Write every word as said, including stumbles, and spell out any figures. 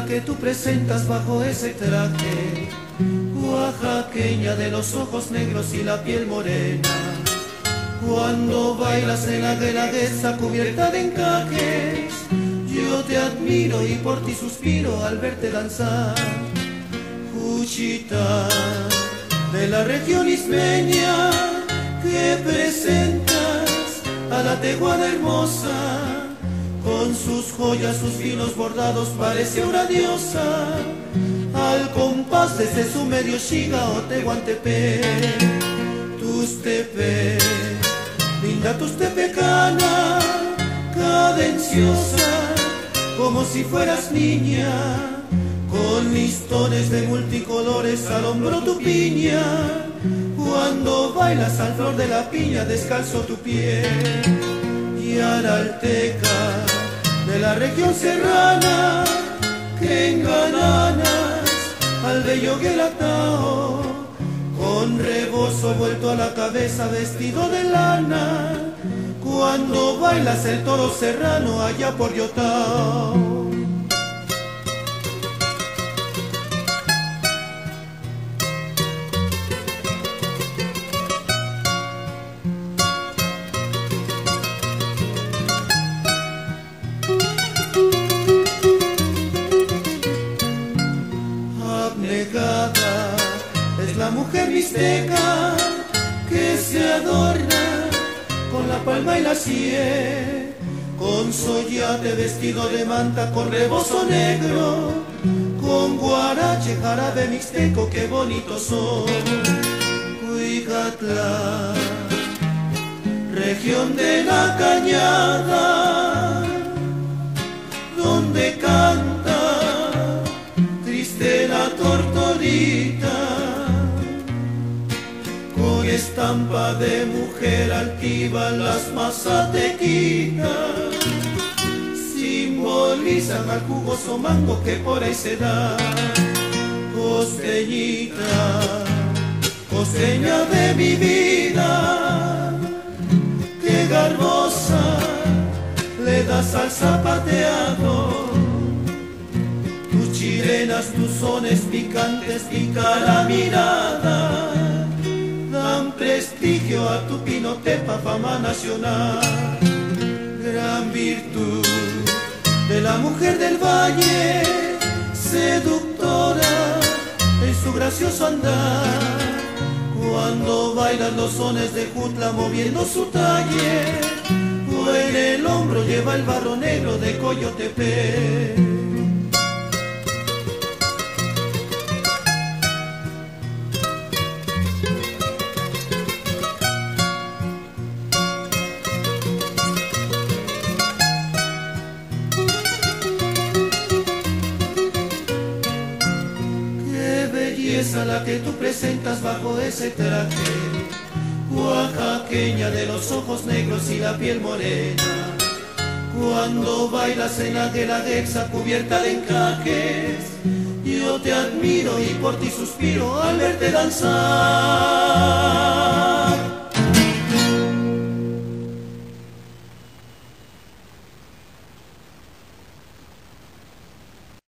que tú presentas bajo ese traje, oaxaqueña de los ojos negros y la piel morena. Cuando bailas en la guelaguetza cubierta de encajes, yo te admiro y por ti suspiro al verte danzar. Juchita de la región ismeña, que presentas a la teguana hermosa, con sus joyas, sus finos bordados, parece una diosa, al compás desde su medio Xiga o Tehuantepec. Tuxtepec, linda Tuxtepecana, cadenciosa, como si fueras niña, con listones de multicolores al hombro tu piña. Cuando bailas al flor de la piña, descalzo tu pie. Y aralteca de la región serrana, que engananas al bello Guelatao, con rebozo vuelto a la cabeza, vestido de lana. Cuando bailas el toro serrano allá por Yotao. Abnegada es la mujer mixteca, que se adorna con la palma y la cie, con soyate vestido de manta, con rebozo negro, con guarache, jarabe mixteco, qué bonitos son. Huigatla, región de la cañada, donde canta triste la tortolita, con estampa de mujer altiva las mazatequitas, simbolizan al jugoso mango que por ahí se da. Costeñita, costeña de mi vida, que garbosa le das al zapateado. Tus chilenas, tus sones picantes, pica la mirada, dan prestigio a tu pinotepa, fama nacional. Gran virtud de la mujer del valle, seductora en su gracioso andar, cuando bailan los sones de Jutla moviendo su talle, o en el hombro lleva el barro negro de Coyotepec. A la que tú presentas bajo ese traje, oaxaqueña de los ojos negros y la piel morena. Cuando bailas en la guelaguetza cubierta de encajes, yo te admiro y por ti suspiro al verte danzar.